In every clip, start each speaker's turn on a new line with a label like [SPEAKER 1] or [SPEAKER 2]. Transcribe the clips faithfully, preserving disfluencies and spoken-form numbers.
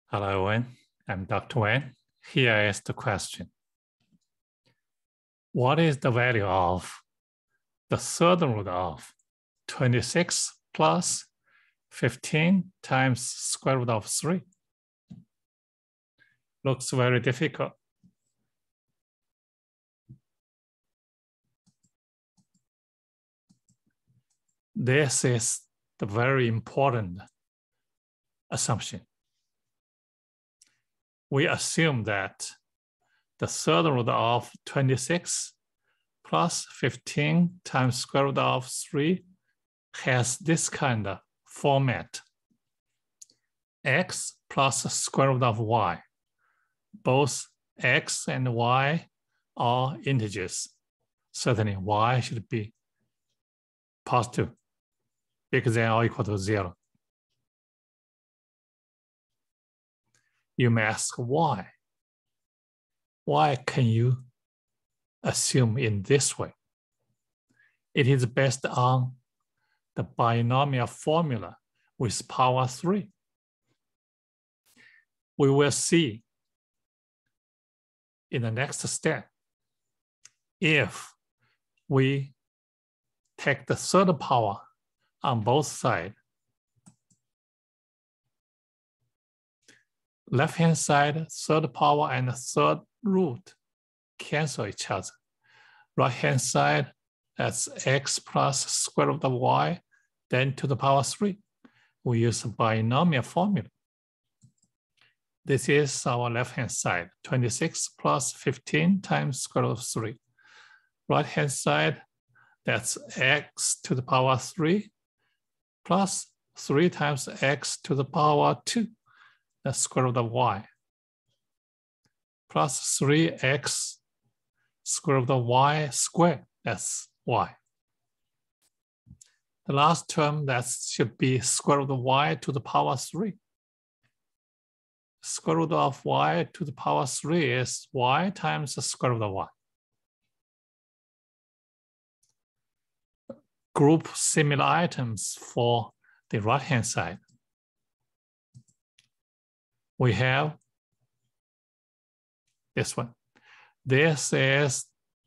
[SPEAKER 1] Hello, everyone. I'm Doctor Wang. Here is the question. What is the value of the third root of twenty-six plus fifteen times square root of three? Looks very difficult. This is the very important assumption. We assume that the third root of twenty-six plus fifteen times square root of three has this kind of format. X plus square root of y. Both x and y are integers. Certainly y should be positive, bigger than or equal to zero. You may ask why. Why can you assume in this way? It is based on the binomial formula with power three. We will see in the next step if we take the third power on both sides. Left-hand side, third power and third root cancel each other. Right-hand side, that's x plus square root of y, then to the power three. We use a binomial formula. This is our left-hand side, twenty-six plus fifteen times square root of three. Right-hand side, that's x to the power three plus three times x to the power two. That's square root of y, plus three x square root of y squared, that's y. The last term, that should be square root of y to the power three. Square root of y to the power three is y times the square root of y. Group similar items for the right-hand side. We have this one. This is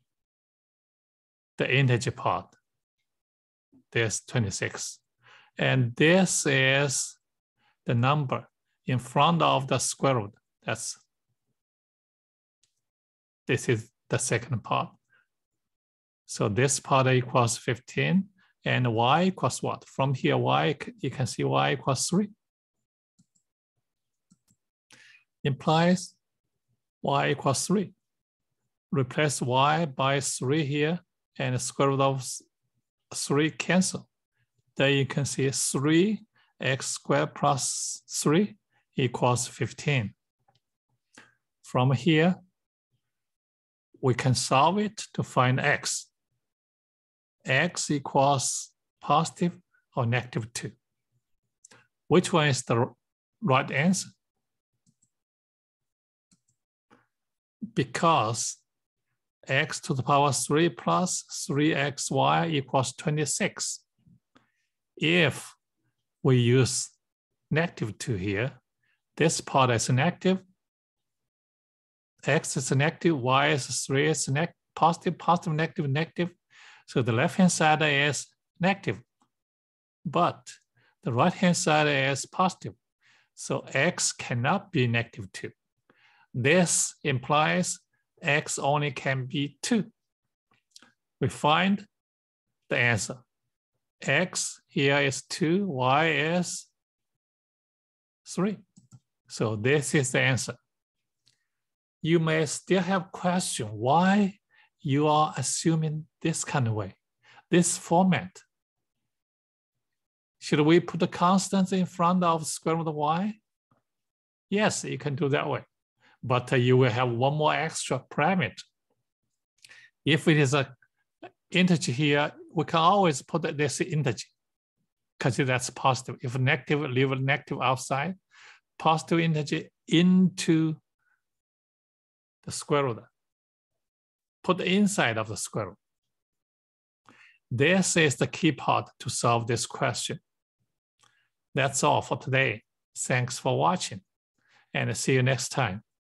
[SPEAKER 1] the integer part. There's twenty-six. And this is the number in front of the square root. That's, this is the second part. So this part equals fifteen, and y equals what? From here, y, you can see y equals three. Implies y equals three. Replace y by three here, and the square root of three cancel. Then you can see three x squared plus three equals fifteen. From here, we can solve it to find x. X equals positive or negative two. Which one is the right answer? Because x to the power three plus three x y equals twenty-six. If we use negative two here, this part is negative, x is negative, y is three, is negative, positive, positive, negative, negative. So the left-hand side is negative, but the right-hand side is positive. So x cannot be negative two. This implies x only can be two. We find the answer. X here is two, y is three. So this is the answer. You may still have question why you are assuming this kind of way, this format. Should we put the constants in front of square root of y? Yes, you can do that way. But uh, you will have one more extra parameter. If it is an integer here, we can always put this integer, because that's positive. If negative, leave a negative outside, positive integer into the square root. Put the inside of the square root. This is the key part to solve this question. That's all for today. Thanks for watching. and see you next time.